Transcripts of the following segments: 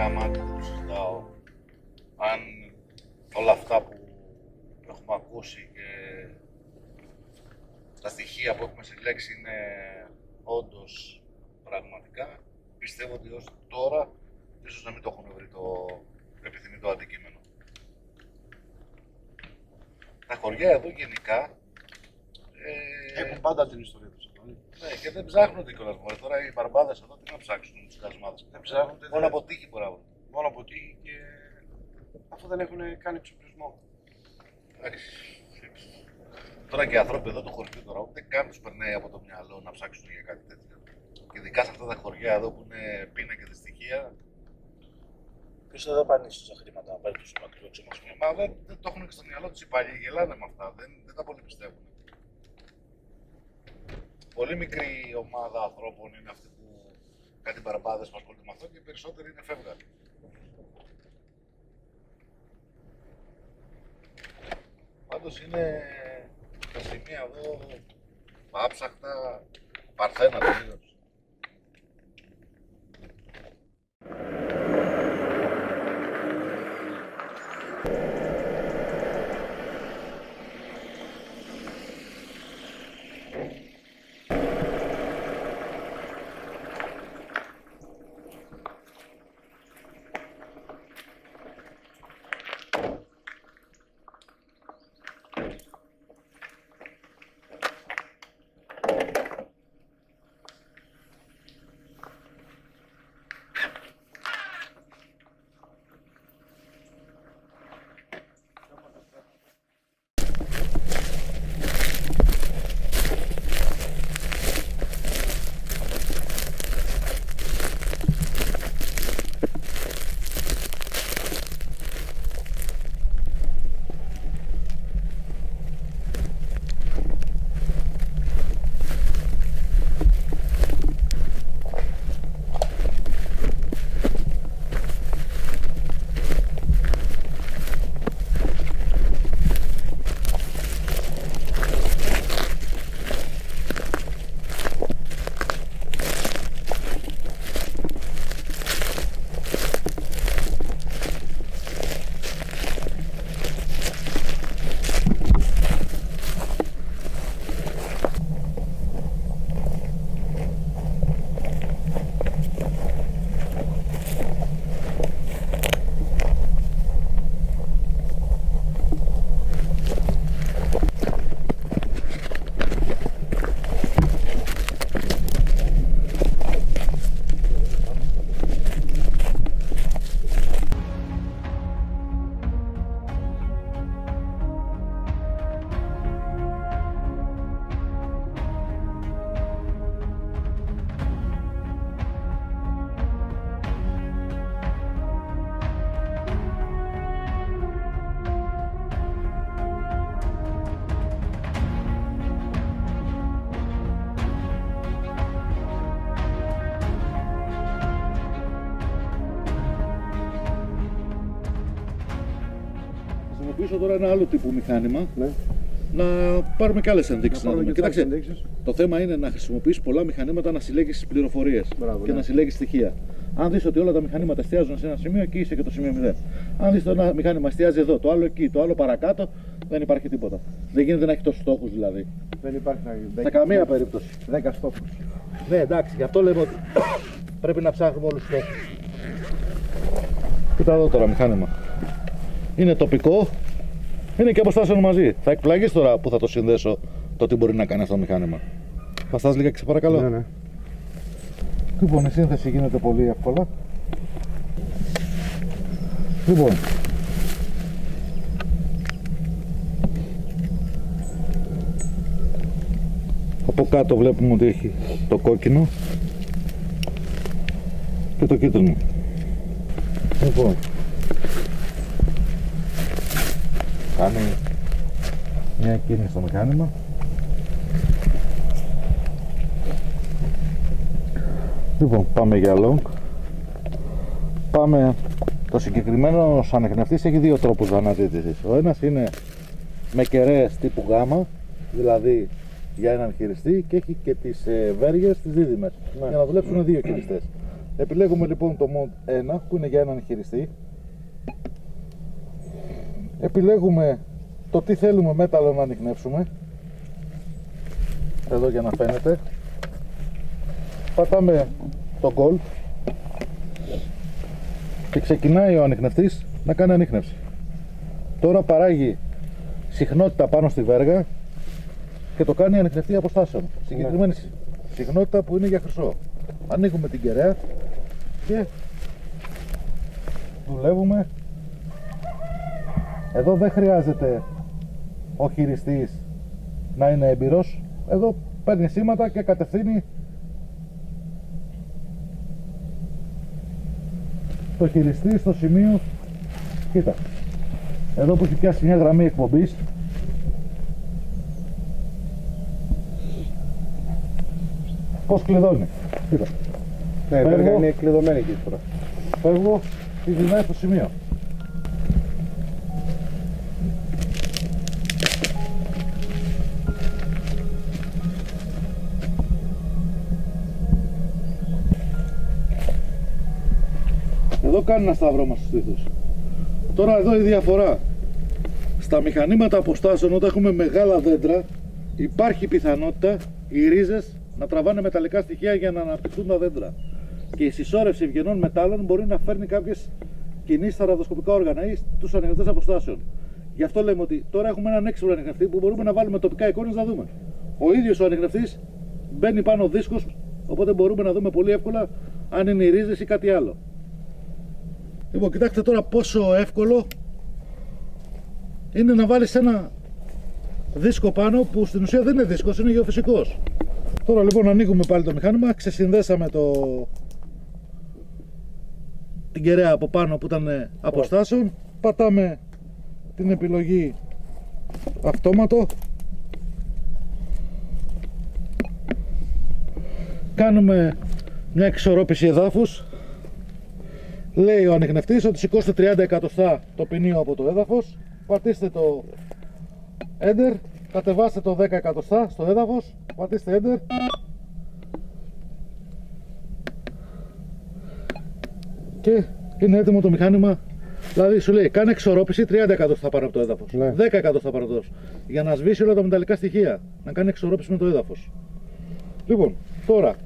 γάμα, δεν το συζητάω. Αν όλα αυτά που έχουμε ακούσει και τα στοιχεία που έχουμε συλλέξει είναι όντως πραγματικά, πιστεύω ότι ως τώρα ίσως να μην το έχουν βρει το επιθυμητό αντικείμενο. Τα χωριά εδώ γενικά έχουν πάντα την ιστορία τους. Ναι, και δεν ψάχνονται κιόλας μωρέ. Τώρα οι μπαρμπάδες εδώ τι να ψάξουν τους κασμάδες. Δεν ψάχνονται. Μόνο από τύχη μπορεί να βρουν. Μόνο από τύχη και αφού δεν έχουν κάνει εξοπλισμό. Εντάξει. Τώρα και οι άνθρωποι εδώ του χωριού τώρα ούτε καν τους περνάει από το μυαλό να ψάξουν για κάτι τέτοιο. Και ειδικά σε αυτά τα χωριά εδώ που είναι πείνα και δυστυχία. Ποιος θα δαπανίσει τόσα χρήματα να πάρει τόσο μακρύ εξοπλισμό. Μα δεν το έχουν και στο μυαλό τους οι παλιοί, γελάνε με αυτά. Δεν τα πολύ πιστεύουν. Πολύ μικρή ομάδα ανθρώπων είναι αυτή που κάτι μπαρμπάδες που ασχολούνται με αυτό και οι περισσότεροι είναι φεύγαροι. Πάντως είναι τα σημεία εδώ άψαχτα, παρθένα τελείως. Χρησιμοποιήσω τώρα ένα άλλο τύπου μηχάνημα, ναι, να πάρουμε και άλλες ενδείξεις. Κοίταξε, το θέμα είναι να χρησιμοποιείς πολλά μηχανήματα να συλλέγεις πληροφορίες και να συλλέγεις στοιχεία. Αν δεις ότι όλα τα μηχανήματα εστιάζουν σε ένα σημείο, εκεί είσαι και το σημείο 0. Αν δεις το ένα μηχάνημα εστιάζει εδώ, το άλλο εκεί, το άλλο παρακάτω, δεν υπάρχει τίποτα. Δεν γίνεται να έχει τόσους στόχους δηλαδή. Δεν υπάρχει σε καμία περίπτωση. 10 στόχους. Ναι, εντάξει, γι' αυτό λέμε ότι πρέπει να ψάχνουμε όλους τους στόχους. Κοίτα εδώ τώρα μηχάνημα. Είναι τοπικό, είναι και αποστάσεων μαζί. Θα εκπλαγείς τώρα που θα το συνδέσω το τι μπορεί να κάνει αυτό το μηχάνημα. Θα στάς λίγα και σε παρακαλώ. Ναι, ναι. Λοιπόν, η σύνθεση γίνεται πολύ εύκολα. Λοιπόν, από κάτω βλέπουμε ότι έχει το κόκκινο και το κίτρινο. Λοιπόν, κάνει μια κίνηση στο μηχάνημα. Λοιπόν, πάμε για long. Πάμε. Το συγκεκριμένο ανεκνευτής έχει δύο τρόπους αναζήτησης. Ο ένας είναι με κεραίες τύπου γάμα, δηλαδή για έναν χειριστή, και έχει και τις βέργες τις δίδυμες, για να δουλέψουν δύο χειριστές. Επιλέγουμε λοιπόν το mode 1 που είναι για έναν χειριστή. Επιλέγουμε το τι θέλουμε μέταλλο να ανιχνεύσουμε. Εδώ για να φαίνεται. Πατάμε το gold και ξεκινάει ο ανιχνευτής να κάνει ανίχνευση. Τώρα παράγει συχνότητα πάνω στη βέργα και το κάνει ανιχνευτή αποστάσεων. Συγκεκριμένη συχνότητα που είναι για χρυσό. Ανοίγουμε την κεραία και δουλεύουμε. Εδώ δεν χρειάζεται ο χειριστής να είναι έμπειρος. Εδώ παίρνει σήματα και κατευθύνει το χειριστή στο σημείο. Κοίτα, εδώ που έχει πιάσει μια γραμμή εκπομπής, πως κλειδώνει. Κοίτα. Ναι, βέβαια είναι κλειδωμένη εκεί τώρα. Φεύγω και γυρνάει στο σημείο. Εδώ κάνει ένα σταυρό μας στο στήθος. Τώρα εδώ η διαφορά. Στα μηχανήματα αποστάσεων, όταν έχουμε μεγάλα δέντρα, υπάρχει πιθανότητα οι ρίζες να τραβάνε μεταλλικά στοιχεία για να αναπτυχθούν τα δέντρα. Και η συσσόρευση ευγενών μετάλλων μπορεί να φέρνει κάποιες κινήσεις στα ραδοσκοπικά όργανα ή στους ανιχνευτές αποστάσεων. Γι' αυτό λέμε ότι τώρα έχουμε έναν έξυπνο ανιχνευτή που μπορούμε να βάλουμε τοπικά εικόνες να δούμε. Ο ίδιος ο ανιχνευτής μπαίνει πάνω δίσκος, οπότε μπορούμε να δούμε πολύ εύκολα αν είναι οι ρίζες ή κάτι άλλο. Λοιπόν, κοιτάξτε τώρα πόσο εύκολο είναι να βάλεις ένα δίσκο πάνω που στην ουσία δεν είναι δίσκος, είναι γεωφυσικός. Τώρα λοιπόν ανοίγουμε πάλι το μηχάνημα, ξεσυνδέσαμε την κεραία από πάνω που ήταν αποστάσεων, πατάμε την επιλογή αυτόματο, κάνουμε μια εξορρόπηση εδάφους. Λέει ο ανιχνευτής ότι σηκώστε 30 εκατοστά το ποινίο από το έδαφος, πατήστε το Enter, κατεβάστε το 10 εκατοστά στο έδαφος, πατήστε Enter και είναι έτοιμο το μηχάνημα. Δηλαδή σου λέει κάνε εξορρόπηση 30 εκατοστά πάνω από το έδαφος, 10 εκατοστά πάνω από το έδαφος, για να σβήσει όλα τα μεταλλικά στοιχεία, να κάνει εξορρόπηση με το έδαφος. Λοιπόν, τώρα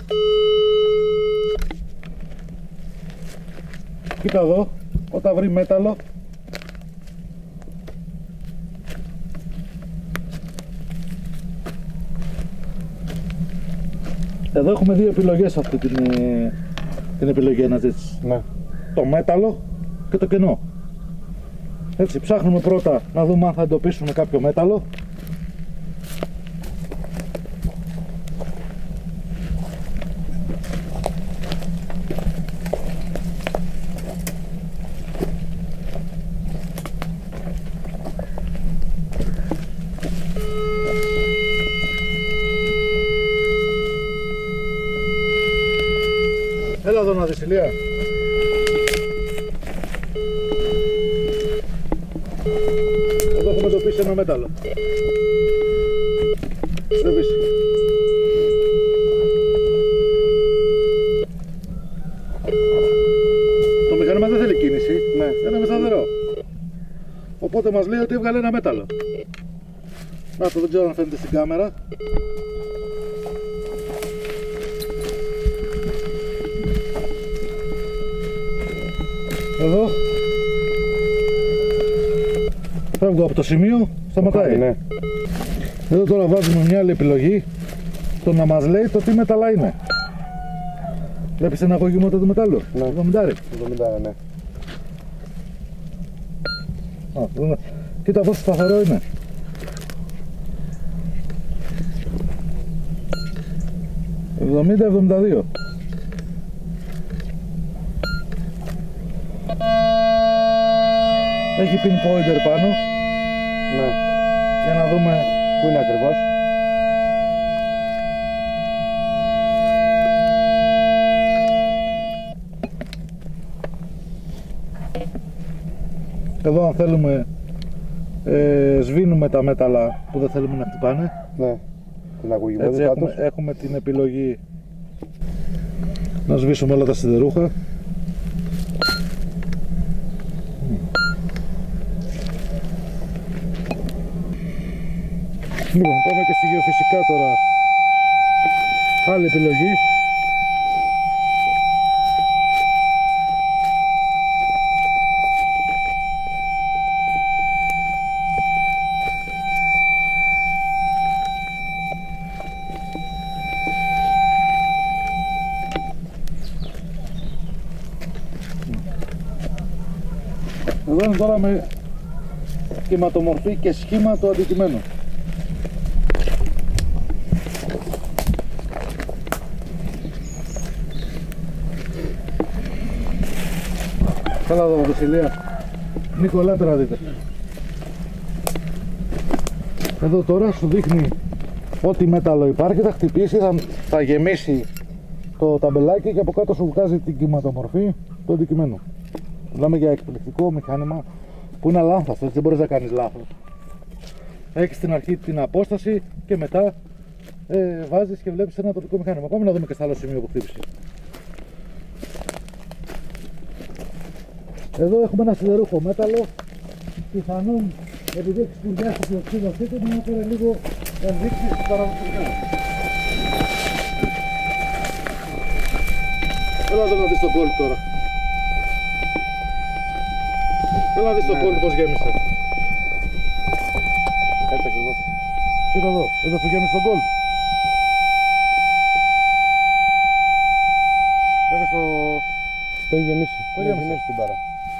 κοίτα εδώ, όταν βρει μέταλλο, εδώ έχουμε δύο επιλογές αυτή την επιλογή αναζήτησης. Ναι. Το μέταλλο και το κενό. Έτσι, ψάχνουμε πρώτα να δούμε αν θα εντοπίσουμε κάποιο μέταλλο. Έλα εδώ να δεις, Ηλία. Εδώ έχουμε εντοπίσει ένα μέταλλο. Εντοπίσει. Το μηχάνημα δεν θέλει κίνηση, είναι με σταθερό. Οπότε μας λέει ότι έβγαλε ένα μέταλλο. Να το, δεν ξέρω αν φαίνεται στην κάμερα. Εδώ φεύγω από το σημείο, σταματάει. Ναι. Εδώ τώρα βάζουμε μια άλλη επιλογή, το να μας λέει το τι μέταλλα είναι. Βλέπεις ένα αγωγήμα του μετάλλου, 70. Ναι. Κοίτα πόσο σταθερό είναι. $70-72. Έχει Pinpointer πάνω. Ναι. Για να δούμε πού είναι ακριβώς. Εδώ αν θέλουμε σβήνουμε τα μέταλλα που δεν θέλουμε να χτυπάνε. Ναι. Την Έτσι έχουμε την επιλογή Να σβήσουμε όλα τα σιδερούχα. Λοιπόν, πάμε και στη γεωφυσικά τώρα. Άλλη επιλογή. Εδώ είναι τώρα με κυματομορφή και σχήμα του αντικειμένου. Καλά εδώ Βασιλεία. Νίκο, ελάτε να δείτε. Εδώ τώρα σου δείχνει ό,τι μέταλλο υπάρχει, θα χτυπήσει, θα γεμίσει το ταμπελάκι και από κάτω σου βγάζει την κυματομορφή του αντικειμένου. Μιλάμε για εκπληκτικό μηχάνημα που είναι αλάνθαστο, έτσι δεν μπορείς να κάνεις λάθος. Έχεις στην αρχή την απόσταση και μετά βάζεις και βλέπεις ένα τοπικό μηχάνημα. Πάμε να δούμε και στο άλλο σημείο που χτύπησε. Εδώ έχουμε ένα σιδερούχο μέταλλο. Πιθανόν επειδή έχει σπουδιάσει το οξύδο αυτή του να έφερε λίγο ενδείξεις στο παραγωγικά. Έλα εδώ να δεις τον κόλπ τώρα. Έλα να δεις τον κόλπ πως γέμισε. Έτσι ακριβώς. Κοίτα εδώ, εδώ που γέμισε τον κόλπ. Βλέπεις το... Το έχει γεμίσει. Το γέμισε την παρά.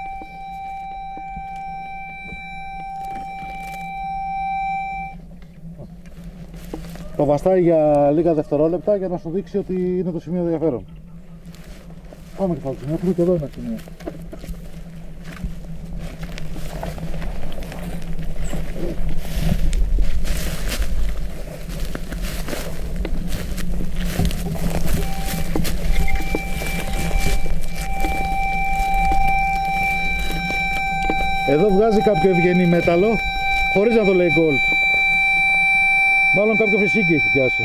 Το βαστάει για λίγα δευτερόλεπτα για να σου δείξει ότι είναι το σημείο ενδιαφέρον. Πάμε και θα το σημείο, και εδώ είναι το σημείο. Εδώ βγάζει κάποιο ευγενή μέταλλο χωρίς να το λέει gold. Μάλλον κάποιο φυσίκι έχει πιάσει.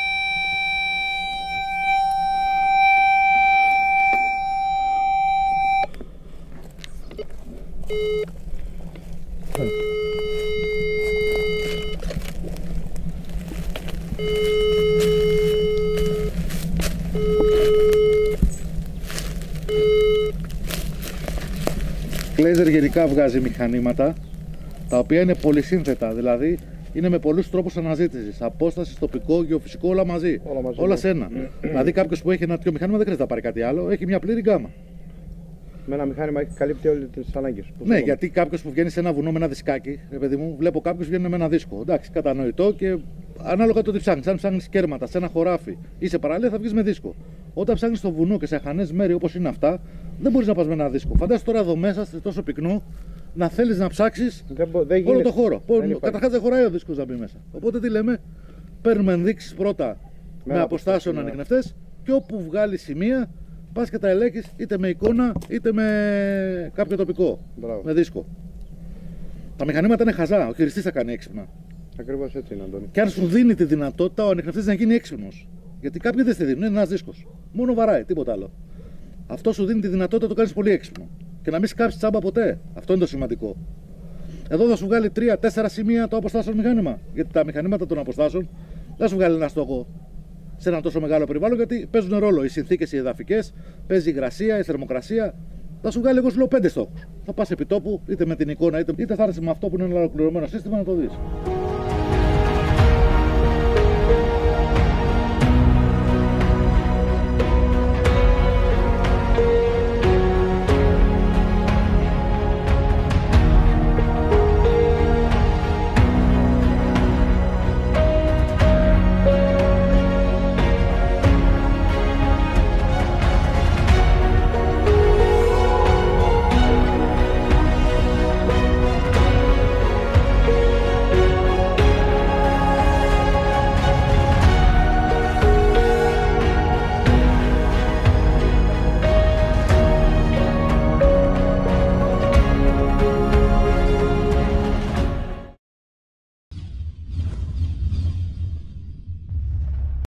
Klayzer γενικά βγάζει μηχανήματα τα οποία είναι πολυσύνθετα, δηλαδή είναι με πολλούς τρόπους αναζήτησης. Απόσταση, τοπικό, γεωφυσικό, όλα μαζί. Όλα σε ένα. Δηλαδή κάποιος που έχει ένα τέτοιο μηχάνημα δεν χρειάζεται να πάρει κάτι άλλο, έχει μια πλήρη γκάμα. Με ένα μηχάνημα έχει καλύπτει όλες τις ανάγκες. Ναι, γιατί κάποιος που βγαίνει σε ένα βουνό με ένα δισκάκι, ρε παιδί μου, βλέπω κάποιους βγαίνουν με ένα δίσκο. Εντάξει, κατανοητό και ανάλογα το τι ψάχνεις. Αν ψάχνεις κέρματα σε ένα χωράφι ή σε παραλία, θα βγεις με δίσκο. Όταν ψάχνεις στο βουνό και σε αχανές μέρη όπως είναι αυτά, δεν μπορείς να πας με ένα δίσκο. Φαντάσου τώρα εδώ μέσα, σε τόσο πυκνό, να θέλεις να ψάξεις όλο το χώρο. Καταρχάς δεν χωράει ο δίσκος να μπει μέσα. Οπότε τι λέμε, παίρνουμε ενδείξεις πρώτα με αποστάσεων ανιχνευτές και όπου βγάλει σημεία, πας και τα ελέγχεις είτε με εικόνα είτε με κάποιο τοπικό. Μπράβο. Με δίσκο. Τα μηχανήματα είναι χαζά, ο χειριστής θα κάνει έξυπνα. Ακριβώς έτσι είναι, Αντώνη. Και αν σου δίνει τη δυνατότητα ο ανιχνευτής να γίνει έξυπνος. Γιατί κάποιοι δεν στη δίνουν, είναι ένας δίσκος. Μόνο βαράει, τίποτα άλλο. Αυτό σου δίνει τη δυνατότητα να το κάνεις πολύ έξυπνο. Και να μην σκάψεις τσάμπα ποτέ. Αυτό είναι το σημαντικό. Εδώ θα σου βγάλει 3-4 σημεία το αποστάσεων μηχάνημα. Γιατί τα μηχανήματα των αποστάσεων δεν σου βγάλει ένα στόχο σε ένα τόσο μεγάλο περιβάλλον, γιατί παίζουν ρόλο οι συνθήκες οι εδαφικές, παίζει η υγρασία, η θερμοκρασία. Θα σου βγάλει, εγώ σου λέω 5 στόχους. Θα πας επί τόπου, είτε με την εικόνα, είτε θα έρθεις με αυτό που είναι ένα ολοκληρωμένο σύστημα να το δεις.